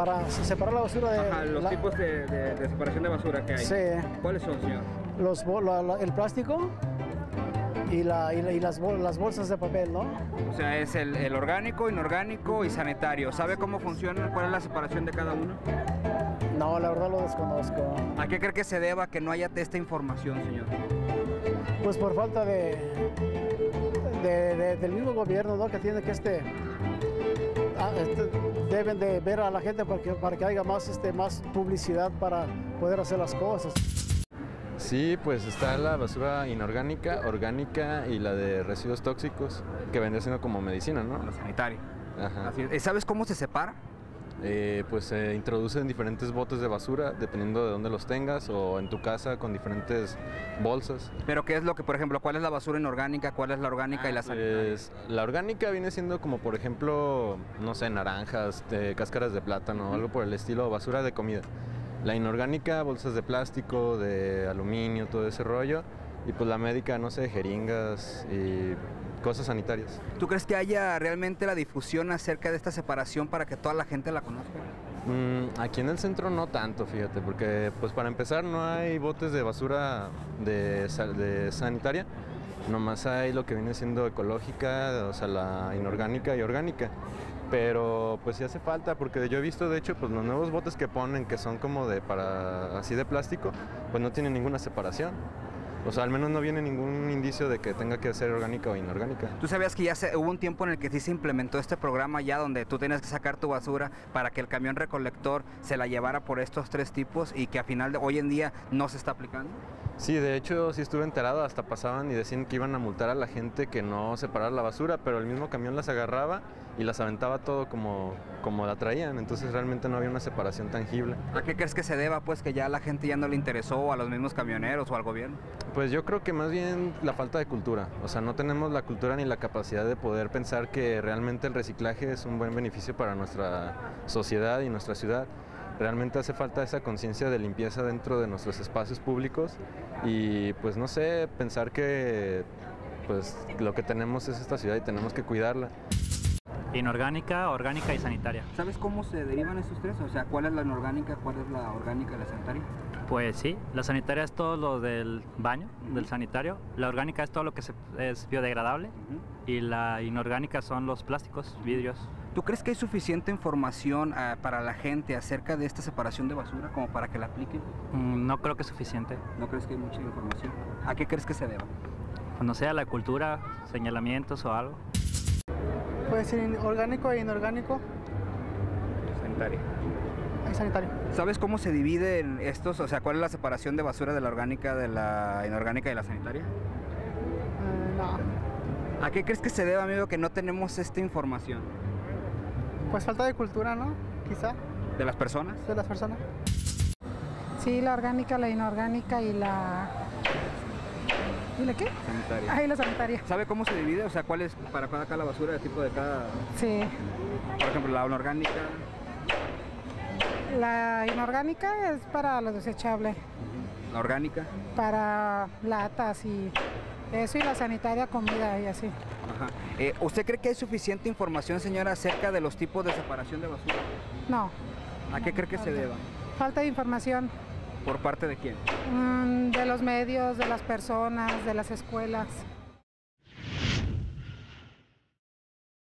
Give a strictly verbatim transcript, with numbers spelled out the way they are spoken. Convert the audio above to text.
Para separar la basura de... Ajá, los la... tipos de, de, de separación de basura que hay. Sí. ¿Cuáles son, señor? Los, la, la, el plástico y, la, y, la, y las, bol, las bolsas de papel, ¿no? O sea, es el, el orgánico, inorgánico y sanitario. ¿Sabe cómo funciona? ¿Cuál es la separación de cada uno? No, la verdad lo desconozco. ¿A qué cree que se deba que no haya esta información, señor? Pues por falta de, de, de del mismo gobierno, ¿no? Que tiene que este, este deben de ver a la gente para que, para que haya más, este, más publicidad para poder hacer las cosas. Sí, pues está la basura inorgánica, orgánica y la de residuos tóxicos, que vendría siendo como medicina, ¿no? La sanitaria. Ajá. Así es. ¿Sabes cómo se separa? Eh, pues se introducen diferentes botes de basura, dependiendo de dónde los tengas, o en tu casa con diferentes bolsas. ¿Pero qué es lo que, por ejemplo, cuál es la basura inorgánica, cuál es la orgánica ah, y la sanitaria? Pues la orgánica viene siendo como, por ejemplo, no sé, naranjas, de cáscaras de plátano, uh-huh. algo por el estilo, basura de comida. La inorgánica, bolsas de plástico, de aluminio, todo ese rollo. Y pues la médica, no sé, jeringas y cosas sanitarias. ¿Tú crees que haya realmente la difusión acerca de esta separación para que toda la gente la conozca? Mm, aquí en el centro no tanto, fíjate, porque pues para empezar no hay botes de basura de, de sanitaria, nomás hay lo que viene siendo ecológica, o sea, la inorgánica y orgánica. Pero pues sí hace falta, porque yo he visto de hecho pues los nuevos botes que ponen, que son como de para así de plástico, pues no tienen ninguna separación. O sea, al menos no viene ningún indicio de que tenga que ser orgánica o inorgánica. ¿Tú sabías que ya se, hubo un tiempo en el que sí se implementó este programa ya donde tú tenías que sacar tu basura para que el camión recolector se la llevara por estos tres tipos y que al final de hoy en día no se está aplicando? Sí, de hecho sí estuve enterado, hasta pasaban y decían que iban a multar a la gente que no separara la basura, pero el mismo camión las agarraba y las aventaba todo como, como la traían, entonces realmente no había una separación tangible. ¿A qué crees que se deba, pues, que ya a la gente ya no le interesó, o a los mismos camioneros o al gobierno? Pues yo creo que más bien la falta de cultura, o sea, no tenemos la cultura ni la capacidad de poder pensar que realmente el reciclaje es un buen beneficio para nuestra sociedad y nuestra ciudad. Realmente hace falta esa conciencia de limpieza dentro de nuestros espacios públicos y pues no sé, pensar que pues lo que tenemos es esta ciudad y tenemos que cuidarla. Inorgánica, orgánica y sanitaria. ¿Sabes cómo se derivan estos tres? O sea, ¿cuál es la inorgánica, cuál es la orgánica y la sanitaria? Pues sí, la sanitaria es todo lo del baño, uh-huh. del sanitario. La orgánica es todo lo que se, es biodegradable uh-huh. y la inorgánica son los plásticos, vidrios. ¿Tú crees que hay suficiente información uh, para la gente acerca de esta separación de basura como para que la apliquen? Mm, no creo que es suficiente. ¿No crees que hay mucha información? ¿A qué crees que se deba? Pues no sé, a la cultura, señalamientos o algo. Puede ser orgánico e inorgánico. Sanitario. Hay sanitario. ¿Sabes cómo se dividen estos? O sea, ¿cuál es la separación de basura de la orgánica, de la inorgánica y de la sanitaria? Uh, no. ¿A qué crees que se debe, amigo, que no tenemos esta información? Pues falta de cultura, ¿no? Quizá. ¿De las personas? De las personas. Sí, la orgánica, la inorgánica y la... ¿Y la qué? Sanitaria. Ah, y la sanitaria. ¿Sabe cómo se divide? O sea, ¿cuál es para cada la basura, el tipo de cada...? Sí. Por ejemplo, la inorgánica. La inorgánica es para lo desechable. La orgánica. Para latas y eso, y la sanitaria comida y así. Ajá. Eh, ¿Usted cree que hay suficiente información, señora, acerca de los tipos de separación de basura? No. ¿A qué cree que se deba? Falta de información. ¿Por parte de quién? Mm, de los medios, de las personas, de las escuelas.